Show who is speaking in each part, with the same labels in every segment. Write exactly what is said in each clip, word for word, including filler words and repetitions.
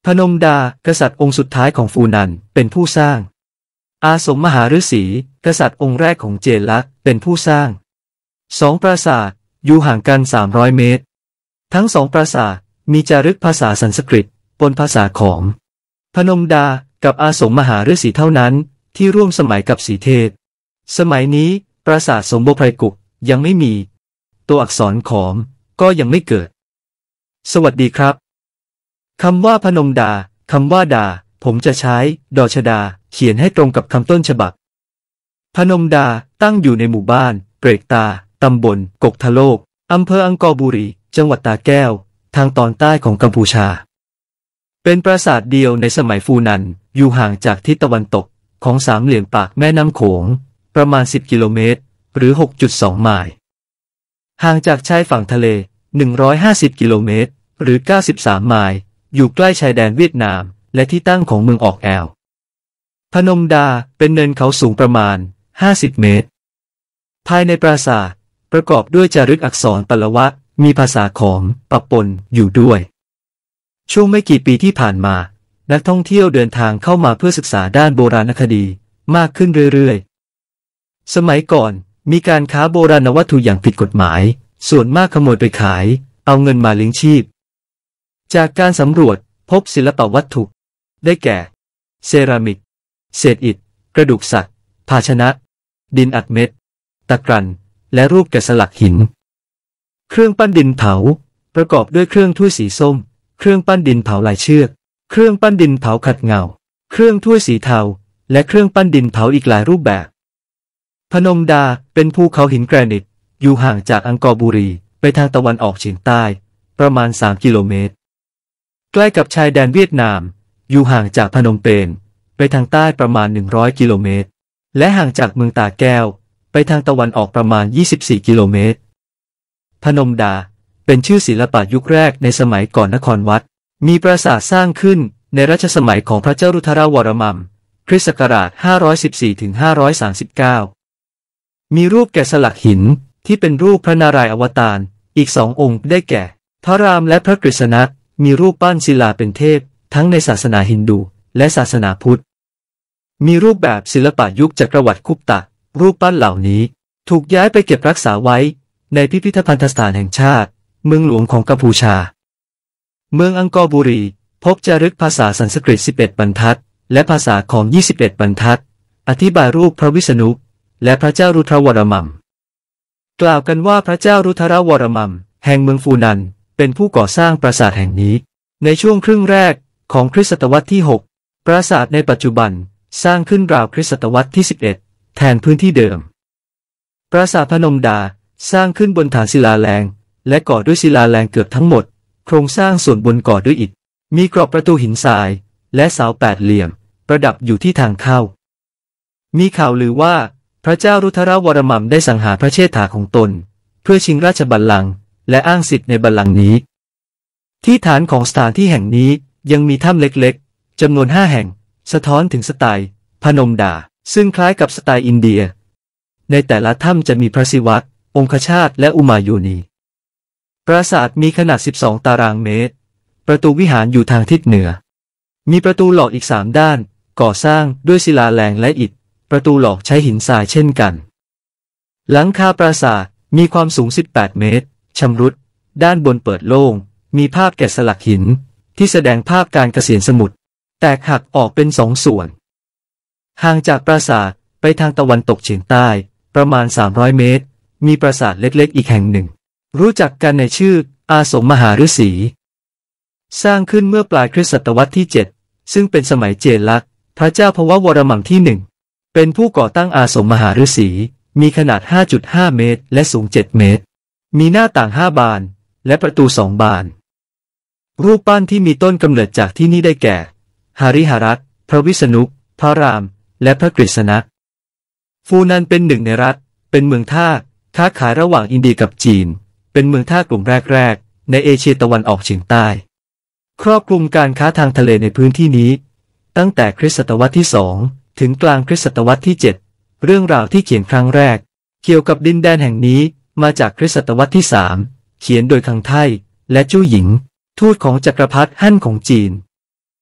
Speaker 1: พนมดากษัตริย์องค์สุดท้ายของฟูนันเป็นผู้สร้างอาสมมหาฤาษีกษัตริย์องค์แรกของเจนลักเป็นผู้สร้างสองปราสาทอยู่ห่างกันสามร้อยเมตรทั้งสองปราสาทมีจารึกภาษาสันสกฤตปนภาษาขอมพนมดากับอาสมมหาฤาษีเท่านั้นที่ร่วมสมัยกับสีเทพสมัยนี้ปราสาทสมโภไพรกุกยังไม่มีตัวอักษรขอมก็ยังไม่เกิดสวัสดีครับคำว่าพนมดาคำว่าดาผมจะใช้ดอชดาเขียนให้ตรงกับคำต้นฉบับพนมดาตั้งอยู่ในหมู่บ้านเปรกตาตำบลกกทะโลกอำเภออังกอร์บุรีจังหวัดตาแก้วทางตอนใต้ของกัมพูชาเป็นปราสาทเดียวในสมัยฟูนันอยู่ห่างจากทิศตะวันตกของสามเหลี่ยมปากแม่น้ำโขงประมาณสิบกิโลเมตรหรือ หกจุดสอง ไมล์ห่างจากชายฝั่งทะเลหนึ่งร้อยห้าสิบกิโลเมตรหรือเก้าสิบสามไมล์อยู่ใกล้ชายแดนเวียดนามและที่ตั้งของเมืองออกแอลพนมดาเป็นเนินเขาสูงประมาณห้าสิบเมตรภายในปราสาทประกอบด้วยจารึกอักษรปลวะมีภาษาขอมปะปนอยู่ด้วยช่วงไม่กี่ปีที่ผ่านมานักท่องเที่ยวเดินทางเข้ามาเพื่อศึกษาด้านโบราณคดีมากขึ้นเรื่อยๆสมัยก่อนมีการค้าโบราณวัตถุอย่างผิดกฎหมายส่วนมากขโมยไปขายเอาเงินมาเลี้ยงชีพจากการสำรวจพบศิลปวัตถุได้แก่เซรามิกเศษอิฐกระดูกสัตว์ภาชนะดินอัดเม็ดตะกรันและรูปแกะสลักหินเครื่องปั้นดินเผาประกอบด้วยเครื่องถ้วยสีส้มเครื่องปั้นดินเผาลายเชือกเครื่องปั้นดินเผาขัดเงาเครื่องถ้วยสีเทาและเครื่องปั้นดินเผาอีกหลายรูปแบบพนมดาเป็นภูเขาหินแกรนิตอยู่ห่างจากอังกอร์บุรีไปทางตะวันออกเฉียงใต้ประมาณสามกิโลเมตรใกล้กับชายแดนเวียดนามอยู่ห่างจากพนมเปญไปทางใต้ประมาณหนึ่งร้อยกิโลเมตรและห่างจากเมืองตาแก้วไปทางตะวันออกประมาณยี่สิบสี่กิโลเมตรพนมดาเป็นชื่อศิลปะยุคแรกในสมัยก่อนนครวัดมีปราสาทสร้างขึ้นในรัชสมัยของพระเจ้ารุทราวรมันคริสต์ศักราชห้าร้อยสิบสี่ถึงห้าร้อยสามสิบเก้ามีรูปแกะสลักหินที่เป็นรูปพระนารายณ์อวตารอีกสององค์ได้แก่พระรามและพระกฤษณะมีรูปปั้นศิลาเป็นเทพทั้งในศาสนาฮินดูและศาสนาพุทธมีรูปแบบศิลปะยุคจักรวรรดิคุปตะรูปปั้นเหล่านี้ถูกย้ายไปเก็บรักษาไว้ในพิพิธภัณฑสถานแห่งชาติเมืองหลวงของกัมพูชาเมืองอังกอร์บุรีพบจารึกภาษาสันสกฤตสิบเอ็ดบรรทัดและภาษาขอมยี่สิบเอ็ดบรรทัดอธิบายรูปพระวิษณุและพระเจ้ารุทราวรมันกล่าวกันว่าพระเจ้ารุทราวรมันแห่งเมืองฟูนันเป็นผู้ก่อสร้างปราสาทแห่งนี้ในช่วงครึ่งแรกของคริสตศตวรรษที่หกปราสาทในปัจจุบันสร้างขึ้นราวคริสตศตวรรษที่สิบเอ็ดแทนพื้นที่เดิมปราสาทพนมดาสร้างขึ้นบนฐานศิลาแรงและก่อด้วยศิลาแรงเกือบทั้งหมดโครงสร้างส่วนบนก่อด้วยอิฐมีกรอบประตูหินทรายและเสาแปดเหลี่ยมประดับอยู่ที่ทางเข้ามีข่าวลือว่าพระเจ้ารุทราวรมันได้สังหารพระเชษฐาของตนเพื่อชิงราชบัลลังก์และอ้างสิทธิ์ในบัลลังก์นี้ที่ฐานของสถานที่แห่งนี้ยังมีถ้ำเล็กๆจำนวนห้าแห่งสะท้อนถึงสไตล์พนมดาซึ่งคล้ายกับสไตล์อินเดียในแต่ละถ้ำจะมีพระศิวะองคชาตและอุมาโยนีปราสาทมีขนาดสิบสองตารางเมตรประตูวิหารอยู่ทางทิศเหนือมีประตูหลอกอีกสามด้านก่อสร้างด้วยศิลาแรงและอิฐประตูหลอกใช้หินทรายเช่นกันหลังคาปราสาทมีความสูงสิบแปดเมตรชำรุดด้านบนเปิดโล่งมีภาพแกะสลักหินที่แสดงภาพการเกษียณสมุทรแตกหักออกเป็นสองส่วนห่างจากปราสาทไปทางตะวันตกเฉียงใต้ประมาณสามร้อยเมตรมีปราสาทเล็กๆอีกแห่งหนึ่งรู้จักกันในชื่ออาสมมหาฤาษีสร้างขึ้นเมื่อปลายคริสตศตวรรษที่เจ็ดซึ่งเป็นสมัยเจนลักษณ์พระเจ้าพววรมันที่หนึ่งเป็นผู้ก่อตั้งอาสมมหาฤาษีมีขนาด ห้าจุดห้า เมตรและสูงเจ็ดเมตรมีหน้าต่างห้าบานและประตูสองบานรูปปั้นที่มีต้นกำเนิดจากที่นี่ได้แก่หาริหารัตน์พระวิษณุพระรามและพระกฤษณะฟูนันเป็นหนึ่งในรัฐเป็นเมืองท่าค้าขายระหว่างอินเดียกับจีนเป็นเมืองท่ากลุ่มแรกๆในเอเชียตะวันออกเฉียงใต้ครอบคลุมการค้าทางทะเลในพื้นที่นี้ตั้งแต่คริสตศตวรรษที่สองถึงกลางคริสตศตวรรษที่เจ็ดเรื่องราวที่เขียนครั้งแรกเกี่ยวกับดินแดนแห่งนี้มาจากคริสตศตวรรษที่สามเขียนโดยคังไทและจู้หญิงทูตของจักรพรรดิฮั่นของจีน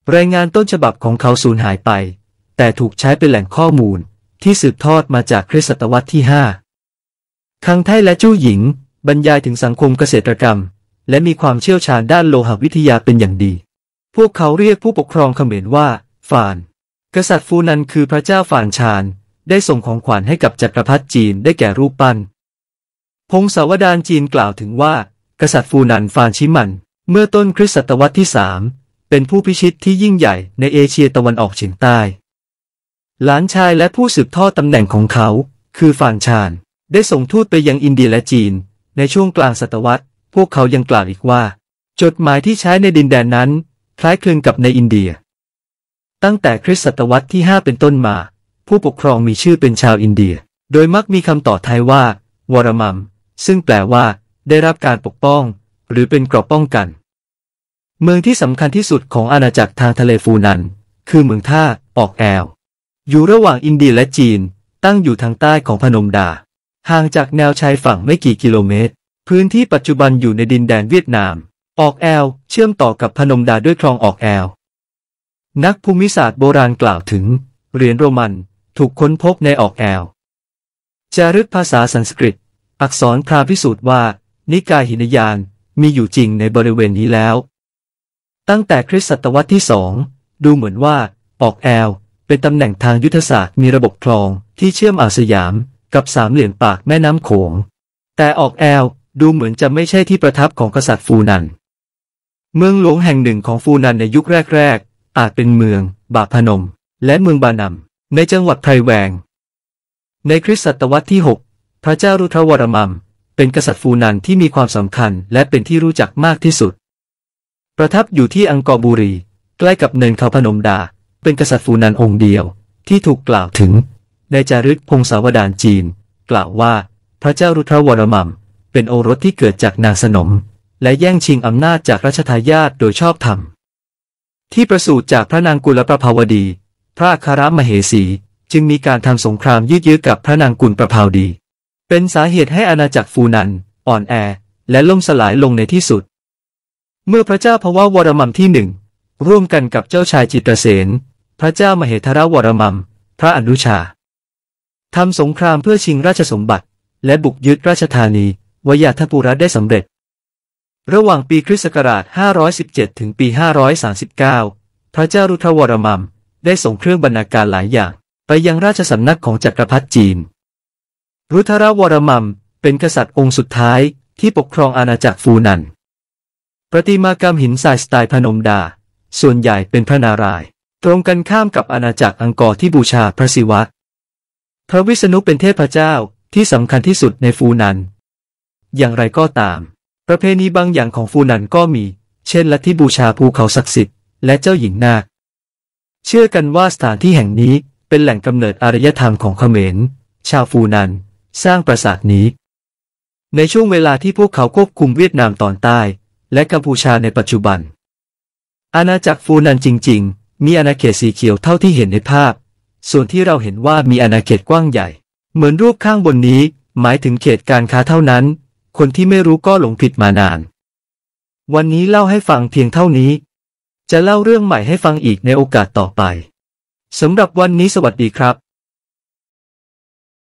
Speaker 1: รายงานต้นฉบับของเขาสูญหายไปแต่ถูกใช้เป็นแหล่งข้อมูลที่สืบทอดมาจากคริสตศตวรรษที่ห้าคังไทและจู้หญิงบรรยายถึงสังคมเกษตรกรรมและมีความเชี่ยวชาญด้านโลหะวิทยาเป็นอย่างดีพวกเขาเรียกผู้ปกครองเขมรว่าฟานกษัตริย์ฟูนันคือพระเจ้าฟานชานได้ส่งของขวัญให้กับจักรพรรดิจีนได้แก่รูปปั้นพงศาวดารจีนกล่าวถึงว่ากษัตริย์ฟูนันฟานชิมันเมื่อต้นคริสตศตวรรษที่สามเป็นผู้พิชิตที่ยิ่งใหญ่ในเอเชียตะวันออกเฉียงใต้หลานชายและผู้สืบทอดตำแหน่งของเขาคือฟานชานได้ส่งทูตไปยังอินเดียและจีนในช่วงกลางศตวรรษพวกเขายังกล่าวอีกว่าจดหมายที่ใช้ในดินแดนนั้นคล้ายคลึงกับในอินเดียตั้งแต่คริสตศตวรรษที่ห้าเป็นต้นมาผู้ปกครองมีชื่อเป็นชาวอินเดียโดยมักมีคำต่อท้ายว่าวรมัมซึ่งแปลว่าได้รับการปกป้องหรือเป็นเกราะป้องกันเมืองที่สำคัญที่สุดของอาณาจักรทางทะเลฟูนันคือเมืองท่าออกแอลอยู่ระหว่างอินเดียและจีนตั้งอยู่ทางใต้ของพนมดาห่างจากแนวชายฝั่งไม่กี่กิโลเมตรพื้นที่ปัจจุบันอยู่ในดินแดนเวียดนามออกแอลเชื่อมต่อกับพนมดาด้วยคลองออกแอลนักภูมิศาสตร์โบราณกล่าวถึงเหรียญโรมันถูกค้นพบในออกแอลจารึกภาษาสันสกฤตอักษรพราหมณ์พิสูจน์ว่านิกายหินยานมีอยู่จริงในบริเวณนี้แล้วตั้งแต่คริสตศตวรรษที่สองดูเหมือนว่าออกแอลเป็นตำแหน่งทางยุทธศาสตร์มีระบบคลองที่เชื่อมอ่าวสยามกับสามเหลี่ยมปากแม่น้ำโขงแต่ออกแอลดูเหมือนจะไม่ใช่ที่ประทับของกษัตริย์ฟูนันเมืองหลวงแห่งหนึ่งของฟูนันในยุคแรกๆอาจเป็นเมืองบาพนมและเมืองบานัมในจังหวัดไพรแวงในคริสตศตวรรษที่หกพระเจ้ารุทรวรมัมเป็นกษัตริย์ฟูนันที่มีความสำคัญและเป็นที่รู้จักมากที่สุดประทับอยู่ที่อังกอร์บุรีใกล้กับเนินเขาพนมดาเป็นกษัตริย์ฟูนันองค์เดียวที่ถูกกล่าวถึงในจารึกพงศาวดารจีนกล่าวว่าพระเจ้ารุทรวรมัมเป็นโอรสที่เกิดจากนางสนมและแย่งชิงอำนาจจากรัชทายาทโดยชอบธรรมที่ประสูติจากพระนางกุลประภาวดีพระอัครมเหสีจึงมีการทำสงครามยืดเยื้อกับพระนางกุลประภาวดีเป็นสาเหตุให้อาณาจักรฟูนันอ่อนแอและล่มสลายลงในที่สุดเมื่อพระเจ้าพววรมัมที่หนึ่งร่วมกันกับเจ้าชายจิตรเสนพระเจ้ามเหทรวรมัมพระอนุชาทำสงครามเพื่อชิงราชสมบัติและบุกยึดราชธานีวยาทปุระได้สำเร็จระหว่างปีคริสต์ศักราชห้าร้อยสิบเจ็ดถึงปีห้าร้อยสามสิบเก้าพระเจ้ารุทรวรมัมได้ส่งเครื่องบรรณาการหลายอย่างไปยังราชสำนักของจักรพรรดิจีนรุทรวรมัมเป็นกษัตริย์องค์สุดท้ายที่ปกครองอาณาจักรฟูนันประติมากรรมหินทรายสไตล์พนมดาส่วนใหญ่เป็นพระนารายณ์ตรงกันข้ามกับอาณาจักรอังกอร์ที่บูชาพระศิวะพระวิษณุเป็นเทพเจ้าที่สำคัญที่สุดในฟูนันอย่างไรก็ตามประเพณีบางอย่างของฟูนันก็มีเช่นลัทธิบูชาภูเขาศักดิ์สิทธิ์และเจ้าหญิงนาคเชื่อกันว่าสถานที่แห่งนี้เป็นแหล่งกำเนิดอารยธรรมของเขมรชาวฟูนันสร้างปราสาทนี้ในช่วงเวลาที่พวกเขาควบคุมเวียดนามตอนใต้และกัมพูชาในปัจจุบันอาณาจักรฟูนันจริงๆมีอาณาเขตสีเขียวเท่าที่เห็นในภาพส่วนที่เราเห็นว่ามีอาณาเขตกว้างใหญ่เหมือนรูปข้างบนนี้หมายถึงเขตการค้าเท่านั้นคนที่ไม่รู้ก็หลงผิดมานานวันนี้เล่าให้ฟังเพียงเท่านี้จะเล่าเรื่องใหม่ให้ฟังอีกในโอกาสต่อไปสำหรับวันนี้สวัสดีครับ